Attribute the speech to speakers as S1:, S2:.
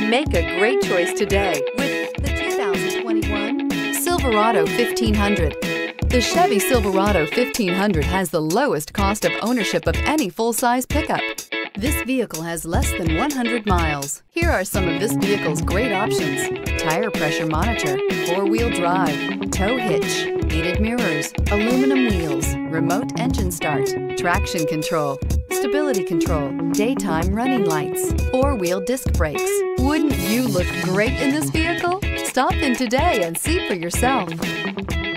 S1: Make a great choice today with the 2021 Silverado 1500. The Chevy Silverado 1500 has the lowest cost of ownership of any full-size pickup. This vehicle has less than 100 miles. Here are some of this vehicle's great options: tire pressure monitor, four-wheel drive, tow hitch, heated mirrors, aluminum wheels, remote engine start, traction control, stability control, daytime running lights, four-wheel disc brakes. Wouldn't you look great in this vehicle? Stop in today and see for yourself.